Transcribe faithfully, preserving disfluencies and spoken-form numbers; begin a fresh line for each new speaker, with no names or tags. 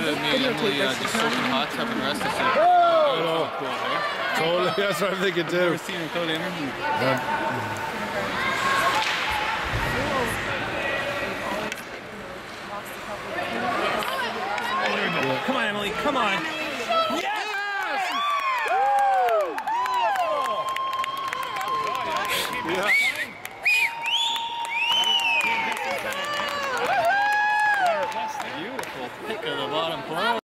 of me and Emily uh, just soak in hot tub and rest us in.
Oh,
cool, eh?
totally. That's what I'm thinking too.
I've never seen him without energy.
Yeah.
Come on, Emily. Come on. Yes!
Woo! Yeah.
Beautiful pick of the bottom corner.